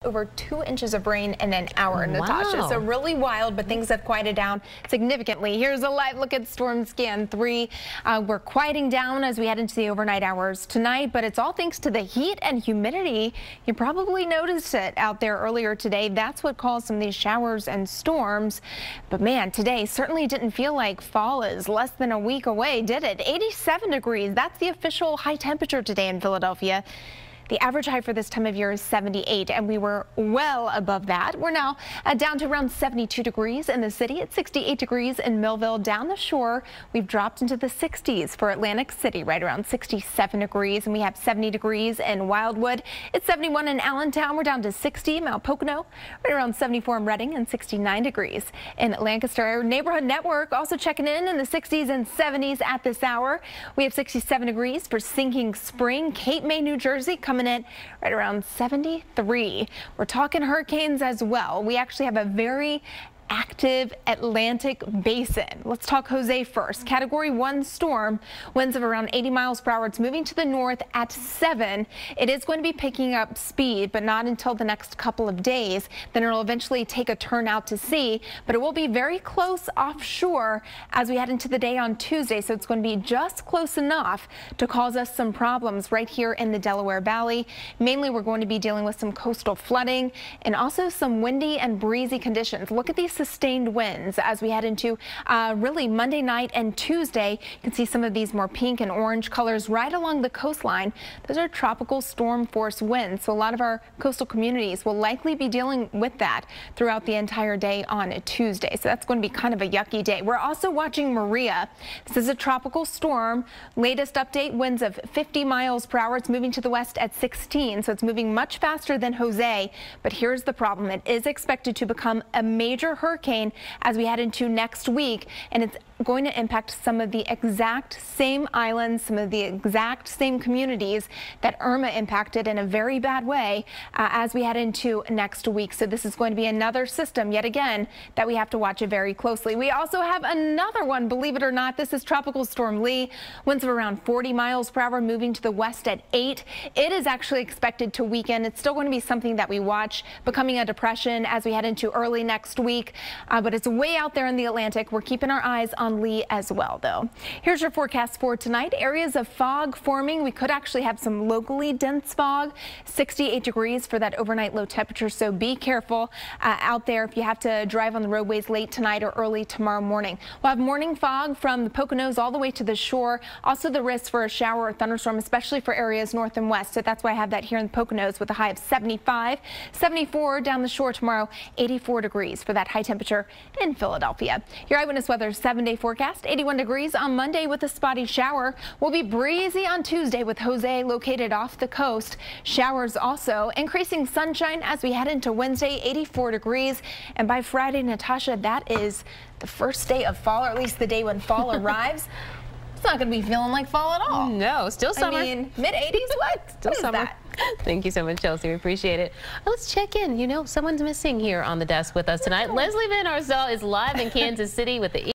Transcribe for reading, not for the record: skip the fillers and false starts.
Over 2 inches of rain in an hour, Natasha. So really wild, but things have quieted down significantly. Here's a live look at Storm Scan 3. We're quieting down as we head into the overnight hours tonight, but it's all thanks to the heat and humidity. You probably noticed it out there earlier today. That's what caused some of these showers and storms. But man, today certainly didn't feel like fall is less than a week away, did it? 87 degrees. That's the official high temperature today in Philadelphia. The average high for this time of year is 78, and we were well above that. We're now down to around 72 degrees in the city. It's 68 degrees in Millville. Down the shore, we've dropped into the 60s for Atlantic City, right around 67 degrees, and we have 70 degrees in Wildwood. It's 71 in Allentown. We're down to 60 in Mount Pocono, right around 74 in Reading, and 69 degrees in Lancaster. Neighborhood Network also checking in the 60s and 70s at this hour. We have 67 degrees for Sinking Spring, Cape May, New Jersey, coming in right around 73. We're talking hurricanes as well. We actually have a very active Atlantic basin. Let's talk Jose first. Category 1 storm, winds of around 80 miles per hour. It's moving to the north at 7. It is going to be picking up speed, but not until the next couple of days. Then it'll eventually take a turn out to sea, but it will be very close offshore as we head into the day on Tuesday. So it's going to be just close enough to cause us some problems right here in the Delaware Valley. Mainly, we're going to be dealing with some coastal flooding and also some windy and breezy conditions. Look at these sustained winds as we head into really Monday night and Tuesday. You can see some of these more pink and orange colors right along the coastline. Those are tropical storm force winds. So a lot of our coastal communities will likely be dealing with that throughout the entire day on Tuesday. So that's going to be kind of a yucky day. We're also watching Maria. This is a tropical storm. Latest update, winds of 50 miles per hour. It's moving to the west at 16. So it's moving much faster than Jose. But here's the problem. It is expected to become a major hurricane as we head into next week, and it's going to impact some of the exact same islands, some of the exact same communities that Irma impacted in a very bad way as we head into next week. So this is going to be another system yet again that we have to watch it very closely. We also have another one, believe it or not. This is Tropical Storm Lee, winds of around 40 miles per hour, moving to the west at 8. It is actually expected to weaken. It's still going to be something that we watch, becoming a depression as we head into early next week, but it's way out there in the Atlantic. We're keeping our eyes on Lee as well, though. Here's your forecast for tonight. Areas of fog forming. We could actually have some locally dense fog. 68 degrees for that overnight low temperature, so be careful out there if you have to drive on the roadways late tonight or early tomorrow morning. We'll have morning fog from the Poconos all the way to the shore. Also the risk for a shower or thunderstorm, especially for areas north and west. So that's why I have that here in the Poconos with a high of 75. 74 down the shore tomorrow. 84 degrees for that high temperature in Philadelphia. Your Eyewitness Weather 7-day forecast. 81 degrees on Monday with a spotty shower. Will be breezy on Tuesday with Jose located off the coast. Showers also. Increasing sunshine as we head into Wednesday. 84 degrees. And by Friday, Natasha, that is the first day of fall, or at least the day when fall arrives. It's not going to be feeling like fall at all. No, still summer. I mean, mid-80s? Still summer. That? Thank you so much, Chelsea. We appreciate it. Let's check in. You know, someone's missing here on the desk with us tonight. Leslie Van Arsdale is live in Kansas City with the